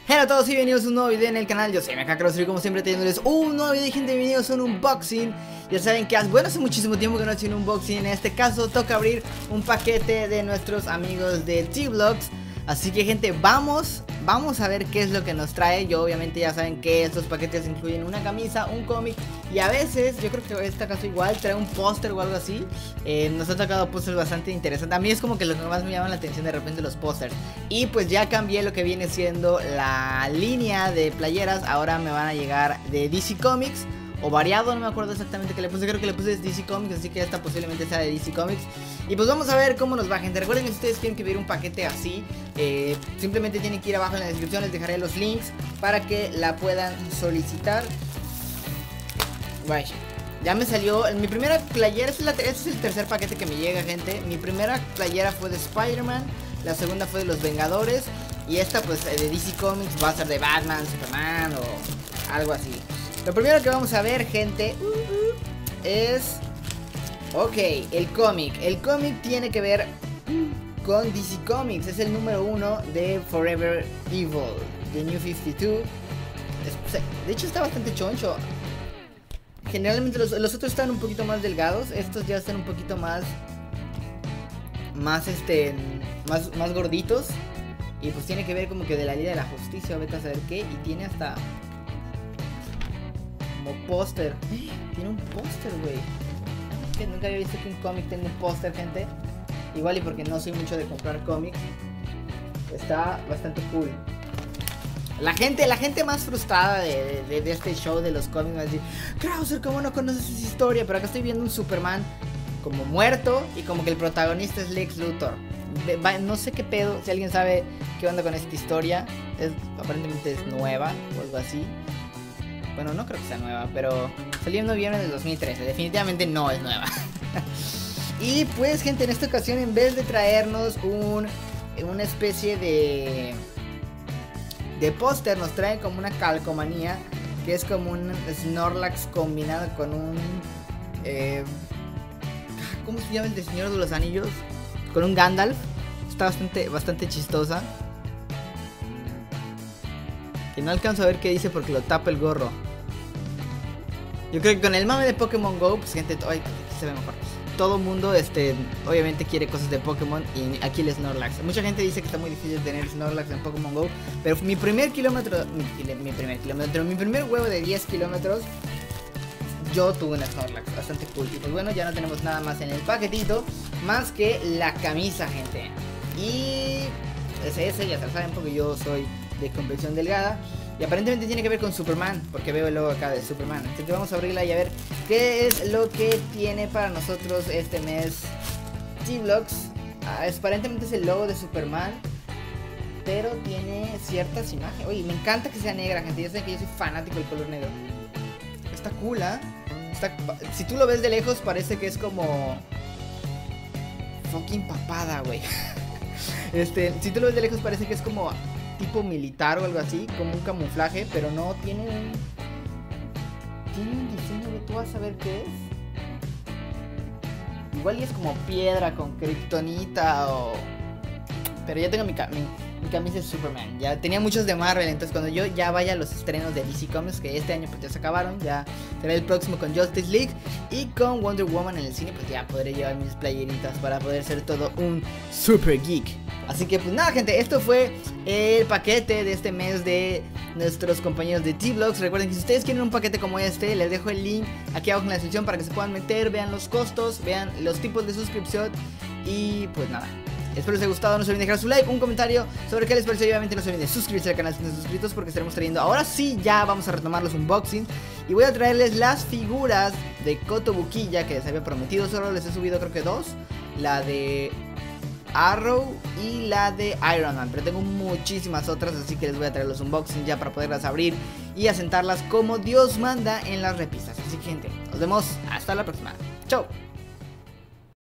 Hola a todos y bienvenidos a un nuevo video en el canal. Yo soy MKCrossFit, como siempre trayéndoles un nuevo video, gente. Bienvenidos a un unboxing. Ya saben que hace muchísimo tiempo que no he hecho un unboxing. En este caso toca abrir un paquete de nuestros amigos de T-Vlogs. Así que, gente, vamos a ver qué es lo que nos trae. Yo obviamente ya saben que estos paquetes incluyen una camisa, un cómic y a veces, yo creo que en este caso igual trae un póster o algo así. Nos ha tocado pósters bastante interesantes. A mí es como que lo que más me llama la atención de repente los pósters. Y pues ya cambié lo que viene siendo la línea de playeras. Ahora me van a llegar de DC Comics o variado, no me acuerdo exactamente qué le puse. Creo que le puse DC Comics, así que esta posiblemente sea de DC Comics. Y pues vamos a ver cómo nos va, gente. Recuerden que si ustedes quieren pedir un paquete así, simplemente tienen que ir abajo en la descripción. Les dejaré los links para que la puedan solicitar. Vaya, ya me salió mi primera playera. Este es el tercer paquete que me llega, gente. Mi primera playera fue de Spider-Man, la segunda fue de los Vengadores y esta pues de DC Comics va a ser de Batman, Superman o algo así. Lo primero que vamos a ver, gente, es... Ok, el cómic. El cómic tiene que ver con DC Comics. Es el número 1 de Forever Evil, de New 52. De hecho está bastante choncho. Generalmente los otros están un poquito más delgados. Estos ya están un poquito más gorditos. Y pues tiene que ver como que de la Liga de la Justicia, vete a saber qué. Y tiene hasta como póster. Tiene un póster, güey. Que nunca había visto que un cómic tenga un póster, gente. Igual y porque no soy mucho de comprar cómics. Está bastante cool. La gente más frustrada de este show de los cómics va a decir: Krauser, ¿cómo no conoces esa historia? Pero acá estoy viendo un Superman como muerto y como que el protagonista es Lex Luthor. No sé qué pedo, si alguien sabe qué onda con esta historia. Aparentemente es nueva o algo así. Bueno, no creo que sea nueva, pero salió en noviembre del 2013. Definitivamente no es nueva. Y pues, gente, en esta ocasión, en vez de traernos una especie de póster, nos traen como una calcomanía, que es como un Snorlax combinado con un... ¿cómo se llama el de Señor de los Anillos? Con un Gandalf. Está bastante chistosa. Que no alcanzo a ver qué dice porque lo tapa el gorro. Yo creo que con el mame de Pokémon Go, pues, gente, ay, se ve mejor. Todo mundo, obviamente quiere cosas de Pokémon y aquí el Snorlax. Mucha gente dice que está muy difícil tener Snorlax en Pokémon Go, pero mi primer huevo de 10 kilómetros, yo tuve un Snorlax, bastante cool. Y pues bueno, ya no tenemos nada más en el paquetito, más que la camisa, gente. Y ese ya se saben porque yo soy de complexión delgada. Y aparentemente tiene que ver con Superman, porque veo el logo acá de Superman. Entonces vamos a abrirla y a ver qué es lo que tiene para nosotros este mes T-Vlogs. Aparentemente es el logo de Superman, pero tiene ciertas imágenes. Oye, me encanta que sea negra, gente. Ya saben que yo soy fanático del color negro. Está cool, ¿eh? Si tú lo ves de lejos parece que es como fucking papada, güey. Si tú lo ves de lejos parece que es como tipo militar o algo así, como un camuflaje, pero no, tiene un diseño que tú vas a ver qué es. Igual y es como piedra con kriptonita o... Pero ya tengo mi camisa de Superman. Ya tenía muchos de Marvel, entonces cuando yo ya vaya a los estrenos de DC Comics, que este año pues ya se acabaron, ya será el próximo con Justice League y con Wonder Woman en el cine, pues ya podré llevar mis playeritas para poder ser todo un super geek. Así que pues nada, gente, esto fue el paquete de este mes de nuestros compañeros de T-Vlogs. Recuerden que si ustedes quieren un paquete como este, les dejo el link aquí abajo en la descripción para que se puedan meter, vean los costos, vean los tipos de suscripción. Y pues nada, espero les haya gustado, no se olviden dejar su like, un comentario sobre qué les pareció y obviamente no se olviden de suscribirse al canal si no están suscritos porque estaremos trayendo, ahora sí ya vamos a retomar los unboxings y voy a traerles las figuras de Kotobukiya que les había prometido. Solo les he subido creo que 2, la de Arrow y la de Iron Man, pero tengo muchísimas otras, así que les voy a traer los unboxings ya para poderlas abrir y asentarlas como Dios manda en las repisas. Así que, gente, nos vemos hasta la próxima. Chao.